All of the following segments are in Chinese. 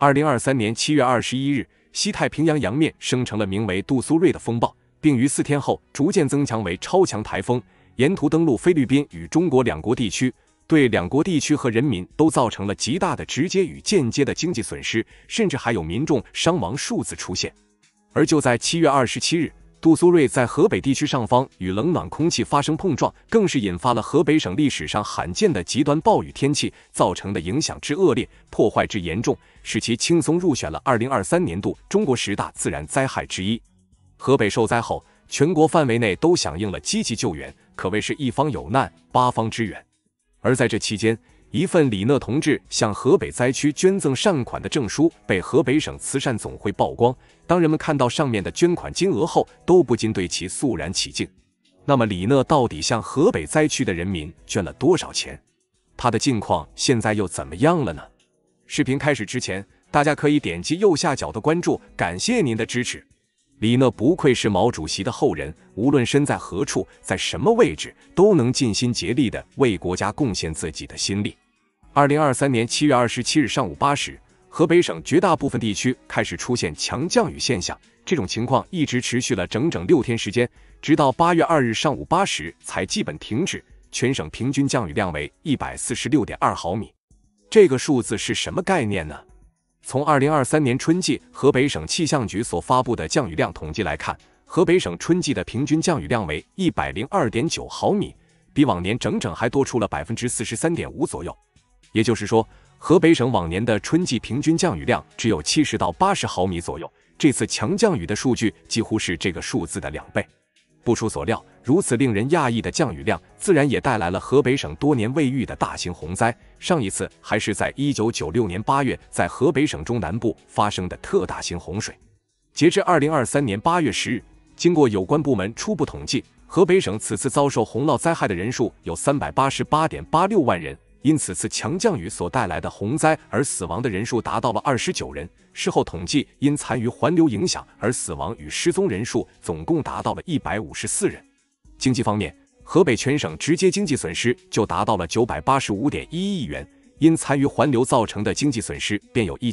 2023年7月21日，西太平洋洋面生成了名为杜苏芮的风暴，并于4天后逐渐增强为超强台风，沿途登陆菲律宾与中国两国地区，对两国地区和人民都造成了极大的直接与间接的经济损失，甚至还有民众伤亡数字出现。而就在7月27日，杜苏芮在河北地区上方与冷暖空气发生碰撞，更是引发了河北省历史上罕见的极端暴雨天气，造成的影响之恶劣，破坏之严重，使其轻松入选了2023年度中国10大自然灾害之一。河北受灾后，全国范围内都响应了积极救援，可谓是一方有难，八方支援。而在这期间，一份李讷同志向河北灾区捐赠善款的证书被河北省慈善总会曝光，当人们看到上面的捐款金额后，都不禁对其肃然起敬。那么李讷到底向河北灾区的人民捐了多少钱？他的境况现在又怎么样了呢？视频开始之前，大家可以点击右下角的关注，感谢您的支持。李讷不愧是毛主席的后人，无论身在何处，在什么位置，都能尽心竭力地为国家贡献自己的心力。2023年7月27日上午8时，河北省绝大部分地区开始出现强降雨现象，这种情况一直持续了整整6天时间，直到8月2日上午8时才基本停止，全省平均降雨量为146.2毫米。这个数字是什么概念呢？从2023年春季河北省气象局所发布的降雨量统计来看，河北省春季的平均降雨量为102.9毫米，比往年整整还多出了 43.5% 左右。也就是说，河北省往年的春季平均降雨量只有70到80毫米左右，这次强降雨的数据几乎是这个数字的2倍。不出所料，如此令人讶异的降雨量，自然也带来了河北省多年未遇的大型洪灾。上一次还是在1996年8月，在河北省中南部发生的特大型洪水。截至2023年8月10日，经过有关部门初步统计，河北省此次遭受洪涝灾害的人数有388.86万人。因此次强降雨所带来的洪灾而死亡的人数达到了29人，事后统计因残余环流影响而死亡与失踪人数总共达到了154人。经济方面，河北全省直接经济损失就达到了985.1亿元，因残余环流造成的经济损失便有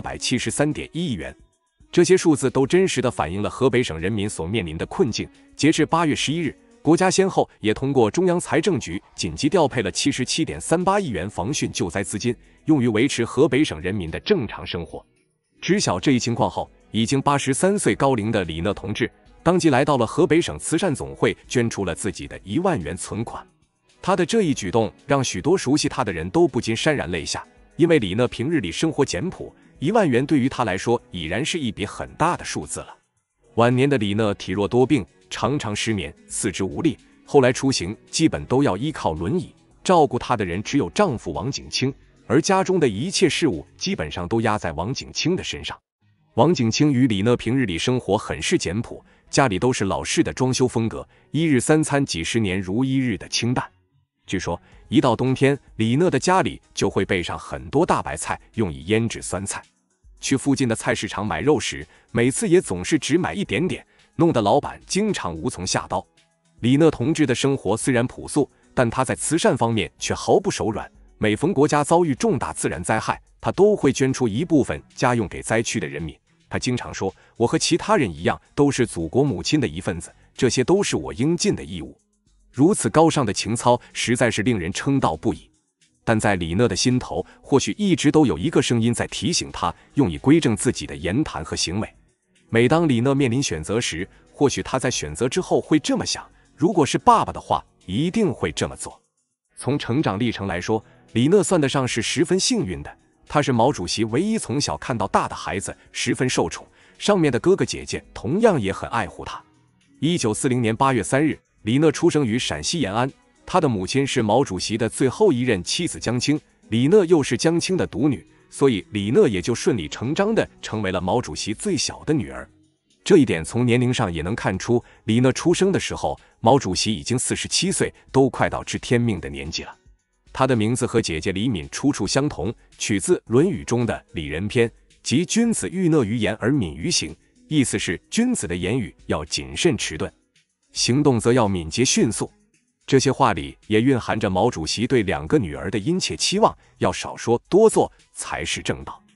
1873.1亿元。这些数字都真实地反映了河北省人民所面临的困境。截至8月11日，国家先后也通过中央财政局紧急调配了77.38亿元防汛救灾资金，用于维持河北省人民的正常生活。知晓这一情况后，已经83岁高龄的李讷同志当即来到了河北省慈善总会，捐出了自己的1万元存款。他的这一举动让许多熟悉他的人都不禁潸然泪下，因为李讷平日里生活简朴，1万元对于他来说已然是一笔很大的数字了。晚年的李讷体弱多病，常常失眠，四肢无力，后来出行基本都要依靠轮椅，照顾她的人只有丈夫王景清，而家中的一切事务基本上都压在王景清的身上。王景清与李讷平日里生活很是简朴，家里都是老式的装修风格，一日三餐几十年如一日的清淡。据说一到冬天，李讷的家里就会备上很多大白菜，用以腌制酸菜。去附近的菜市场买肉时，每次也总是只买一点点，弄得老板经常无从下刀。李讷同志的生活虽然朴素，但他在慈善方面却毫不手软。每逢国家遭遇重大自然灾害，他都会捐出一部分家用给灾区的人民。他经常说，我和其他人一样，都是祖国母亲的一份子，这些都是我应尽的义务。如此高尚的情操，实在是令人称道不已。但在李讷的心头，或许一直都有一个声音在提醒他，用以规正自己的言谈和行为。每当李讷面临选择时，或许他在选择之后会这么想，如果是爸爸的话，一定会这么做。从成长历程来说，李讷算得上是十分幸运的，他是毛主席唯一从小看到大的孩子，十分受宠，上面的哥哥姐姐同样也很爱护他。1940年8月3日，李讷出生于陕西延安，他的母亲是毛主席的最后一任妻子江青，李讷又是江青的独女，所以李讷也就顺理成章地成为了毛主席最小的女儿。这一点从年龄上也能看出，李讷出生的时候，毛主席已经47岁，都快到知天命的年纪了。他的名字和姐姐李敏出处相同，取自《论语》中的礼仁篇，即君子欲讷于言而敏于行，意思是君子的言语要谨慎迟钝，行动则要敏捷迅速。这些话里也蕴含着毛主席对2个女儿的殷切期望，要少说多做才是正道。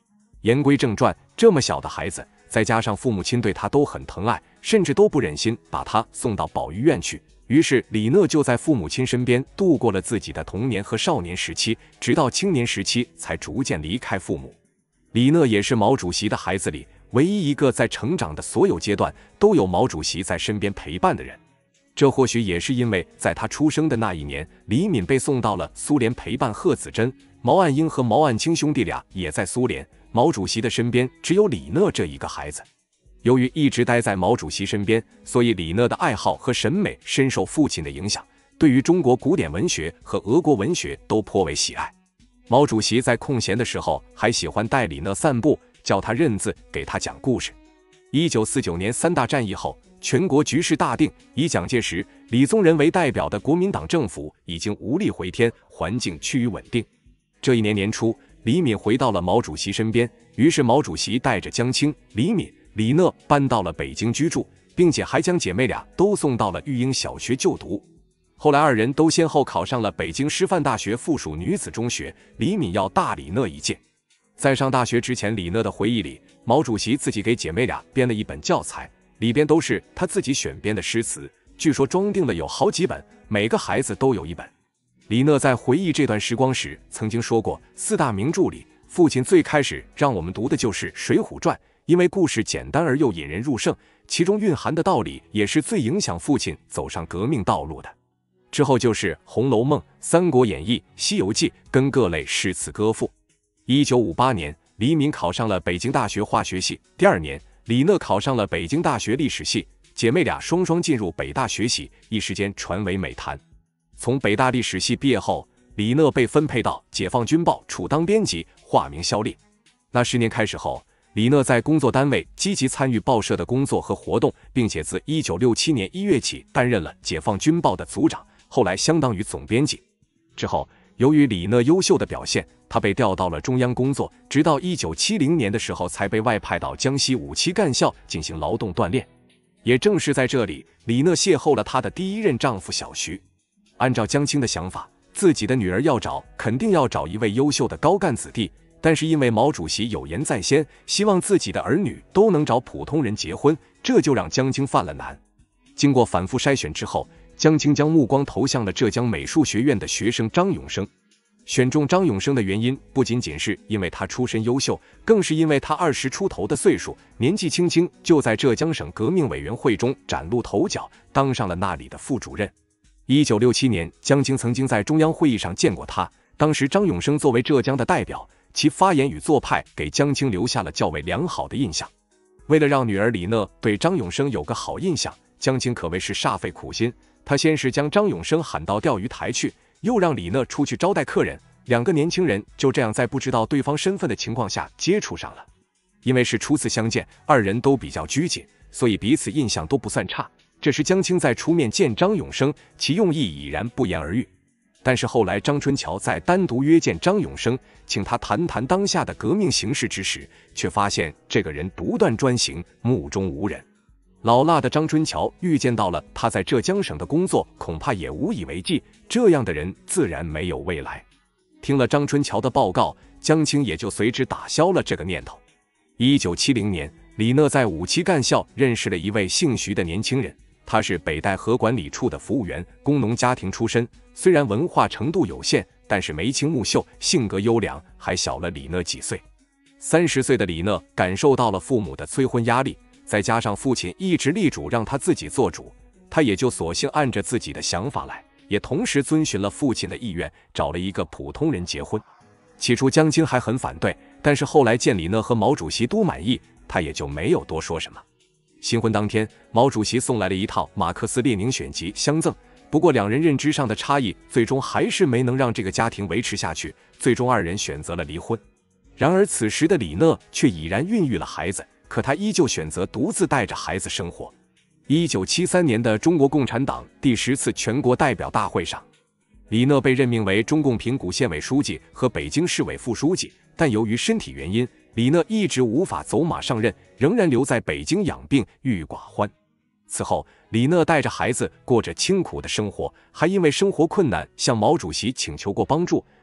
言归正传，这么小的孩子，再加上父母亲对他都很疼爱，甚至都不忍心把他送到保育院去，于是李讷就在父母亲身边度过了自己的童年和少年时期，直到青年时期才逐渐离开父母。李讷也是毛主席的孩子里唯一一个在成长的所有阶段都有毛主席在身边陪伴的人。这或许也是因为在他出生的那一年，李敏被送到了苏联陪伴贺子珍，毛岸英和毛岸青兄弟俩也在苏联，毛主席的身边只有李讷这一个孩子。由于一直待在毛主席身边，所以李讷的爱好和审美深受父亲的影响，对于中国古典文学和俄国文学都颇为喜爱。毛主席在空闲的时候还喜欢带李讷散步，教他认字，给他讲故事。1949年3大战役后，全国局势大定，以蒋介石、李宗仁为代表的国民党政府已经无力回天，环境趋于稳定。这一年年初，李敏回到了毛主席身边，于是毛主席带着江青、李敏、李讷搬到了北京居住，并且还将姐妹俩都送到了育英小学就读。后来二人都先后考上了北京师范大学附属女子中学，李敏要大李讷一届。在上大学之前，李讷的回忆里，毛主席自己给姐妹俩编了一本教材，里边都是他自己选编的诗词，据说装订了有好几本，每个孩子都有一本。李讷在回忆这段时光时曾经说过，4大名著里，父亲最开始让我们读的就是《水浒传》，因为故事简单而又引人入胜，其中蕴含的道理也是最影响父亲走上革命道路的。之后就是《红楼梦》《三国演义》《西游记》跟各类诗词歌赋。1958年，李敏考上了北京大学化学系，第2年，李讷考上了北京大学历史系，姐妹俩双双进入北大学习，一时间传为美谈。从北大历史系毕业后，李讷被分配到《解放军报》处当编辑，化名肖烈。那10年开始后，李讷在工作单位积极参与报社的工作和活动，并且自1967年1月起担任了《解放军报》的组长，后来相当于总编辑。之后，由于李讷优秀的表现，他被调到了中央工作，直到1970年的时候才被外派到江西5期干校进行劳动锻炼。也正是在这里，李讷邂逅了她的第一任丈夫小徐。按照江青的想法，自己的女儿要找，肯定要找一位优秀的高干子弟，但是因为毛主席有言在先，希望自己的儿女都能找普通人结婚，这就让江青犯了难。经过反复筛选之后，江青将目光投向了浙江美术学院的学生张永生。选中张永生的原因不仅仅是因为他出身优秀，更是因为他20出头的岁数，年纪轻轻就在浙江省革命委员会中崭露头角，当上了那里的副主任。1967年，江青曾经在中央会议上见过他，当时张永生作为浙江的代表，其发言与做派给江青留下了较为良好的印象。为了让女儿李讷对张永生有个好印象，江青可谓是煞费苦心。他先是将张永生喊到钓鱼台去，又让李讷出去招待客人，2个年轻人就这样在不知道对方身份的情况下接触上了。因为是初次相见，2人都比较拘谨，所以彼此印象都不算差。这时江青在出面见张永生，其用意已然不言而喻。但是后来张春桥在单独约见张永生，请他谈谈当下的革命形势之时，却发现这个人独断专行，目中无人。老辣的张春桥预见到了他在浙江省的工作恐怕也无以为继，这样的人自然没有未来。听了张春桥的报告，江青也就随之打消了这个念头。1970年，李讷在5期干校认识了一位姓徐的年轻人，他是北戴河管理处的服务员，工农家庭出身，虽然文化程度有限，但是眉清目秀，性格优良，还小了李讷几岁。30岁的李讷感受到了父母的催婚压力，再加上父亲一直力主让他自己做主，他也就索性按着自己的想法来，也同时遵循了父亲的意愿，找了一个普通人结婚。起初江青还很反对，但是后来见李讷和毛主席都满意，他也就没有多说什么。新婚当天，毛主席送来了一套马克思列宁选集相赠，不过2人认知上的差异最终还是没能让这个家庭维持下去，最终2人选择了离婚。然而此时的李讷却已然孕育了孩子，可他依旧选择独自带着孩子生活。1973年的中国共产党第10次全国代表大会上，李讷被任命为中共平谷县委书记和北京市委副书记，但由于身体原因，李讷一直无法走马上任，仍然留在北京养病，郁郁寡欢。此后，李讷带着孩子过着清苦的生活，还因为生活困难向毛主席请求过帮助，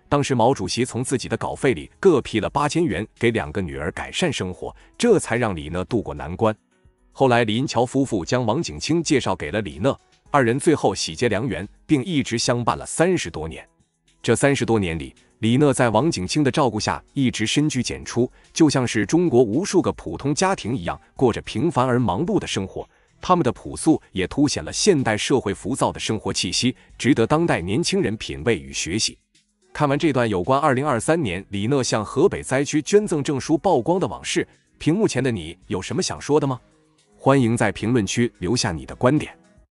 当时毛主席从自己的稿费里各批了8000元给2个女儿改善生活，这才让李讷渡过难关。后来李银桥夫妇将王景清介绍给了李讷，二人最后喜结良缘，并一直相伴了30多年。这30多年里，李讷在王景清的照顾下一直深居简出，就像是中国无数个普通家庭一样，过着平凡而忙碌的生活。他们的朴素也凸显了现代社会浮躁的生活气息，值得当代年轻人品味与学习。看完这段有关2023年李讷向河北灾区捐赠证书曝光的往事，屏幕前的你有什么想说的吗？欢迎在评论区留下你的观点。